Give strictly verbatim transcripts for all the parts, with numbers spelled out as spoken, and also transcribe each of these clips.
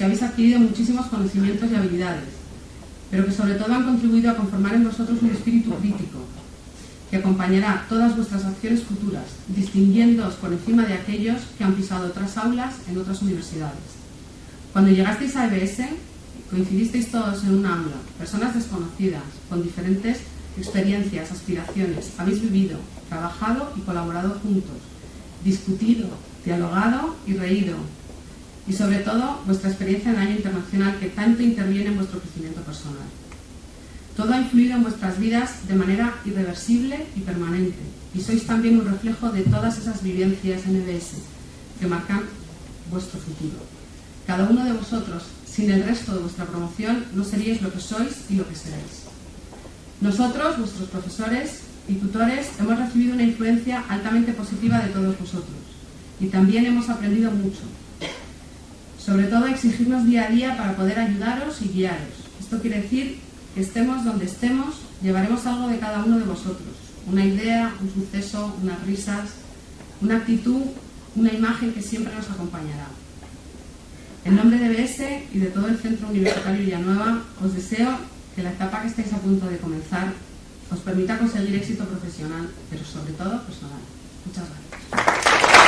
que habéis adquirido muchísimos conocimientos y habilidades, pero que sobre todo han contribuido a conformar en vosotros un espíritu crítico, que acompañará todas vuestras acciones futuras, distinguiéndoos por encima de aquellos que han pisado otras aulas en otras universidades. Cuando llegasteis a E B S, coincidisteis todos en un aula, personas desconocidas, con diferentes experiencias, aspiraciones, habéis vivido, trabajado y colaborado juntos, discutido, dialogado y reído, y sobre todo vuestra experiencia en el año internacional que tanto interviene en vuestro crecimiento personal. Todo ha influido en vuestras vidas de manera irreversible y permanente, y sois también un reflejo de todas esas vivencias en E B S que marcan vuestro futuro. Cada uno de vosotros, sin el resto de vuestra promoción, no seríais lo que sois y lo que seréis. Nosotros, vuestros profesores y tutores, hemos recibido una influencia altamente positiva de todos vosotros, y también hemos aprendido mucho. Sobre todo a exigirnos día a día para poder ayudaros y guiaros. Esto quiere decir que estemos donde estemos, llevaremos algo de cada uno de vosotros. Una idea, un suceso, unas risas, una actitud, una imagen que siempre nos acompañará. En nombre de E B S y de todo el Centro Universitario Villanueva, os deseo que la etapa que estáis a punto de comenzar os permita conseguir éxito profesional, pero sobre todo personal. Muchas gracias.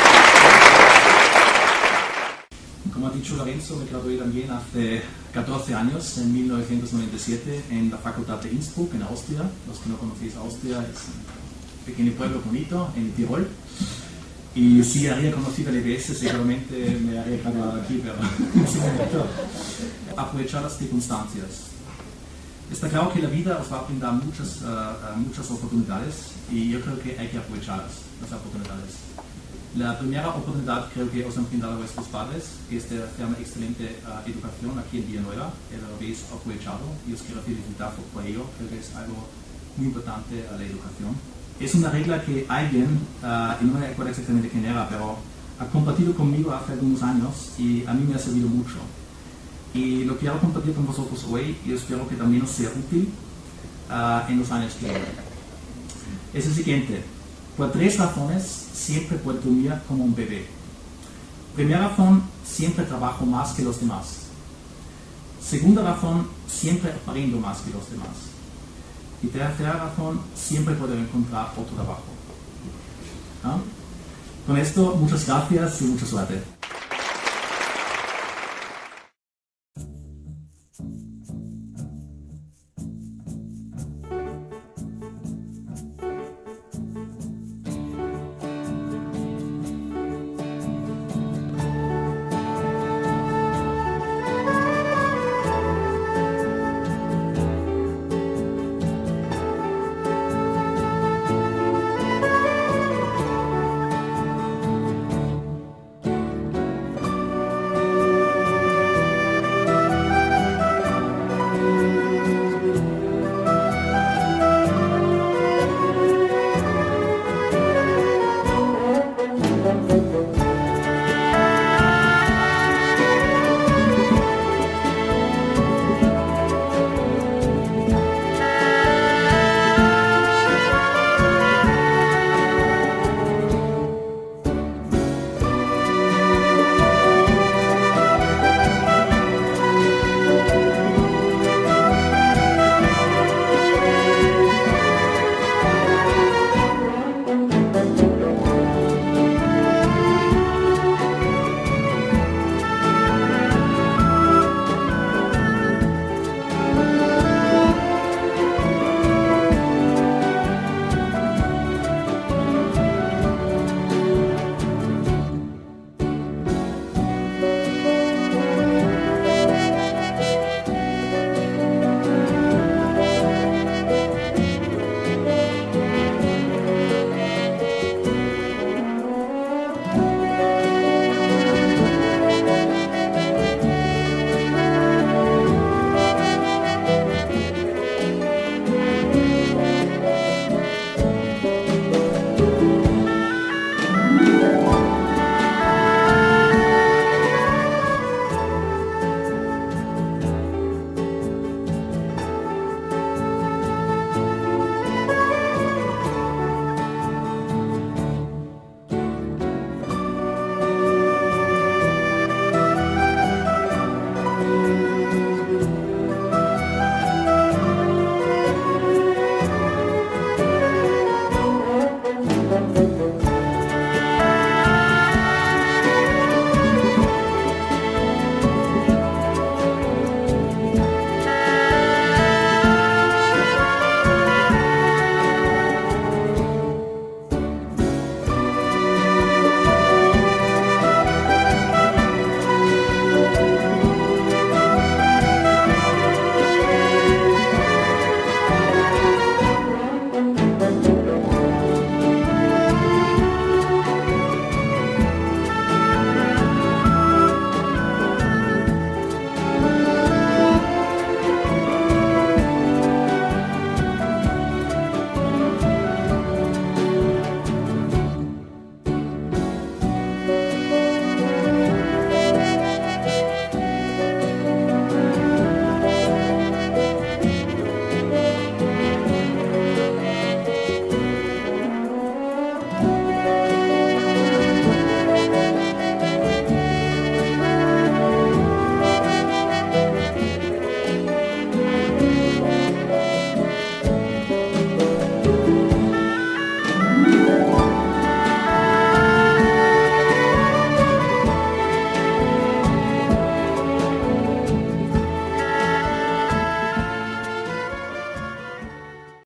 Como ha dicho Lorenzo, me gradué también hace catorce años, en mil novecientos noventa y siete, en la Facultad de Innsbruck, en Austria. Los que no conocéis Austria, es un pequeño pueblo bonito, en Tirol. Y si habría conocido el E B S, seguramente me habría graduado aquí, pero en ese momento aprovechar las circunstancias. Está claro que la vida os va a brindar muchas, uh, muchas oportunidades y yo creo que hay que aprovecharlas, las oportunidades. La primera oportunidad creo que os han brindado vuestros padres, que es de una excelente uh, educación aquí en Villanueva, que lo habéis aprovechado y os quiero felicitar por ello. Creo que es algo muy importante a la educación. Es una regla que alguien, uh, y no me acuerdo exactamente quién era, pero ha compartido conmigo hace algunos años y a mí me ha servido mucho. Y lo quiero compartir con vosotros hoy y espero que también os sea útil uh, en los años que vienen. Es el siguiente: por tres razones siempre puedo dormir como un bebé. Primera razón, siempre trabajo más que los demás. Segunda razón, siempre aprendo más que los demás. Y tercera razón, siempre puedo encontrar otro trabajo. ¿Ah? Con esto, muchas gracias y mucha suerte.